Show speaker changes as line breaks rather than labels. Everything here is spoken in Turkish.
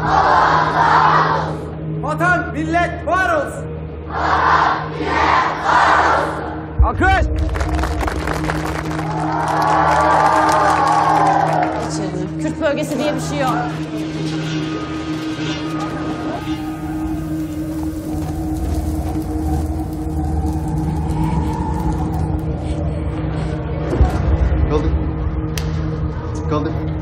Vatan, millet var olsun. Vatan, millet var olsun. Akış!
İçeride Kürt bölgesi diye bir şey yok.
Kaldır. Kaldır.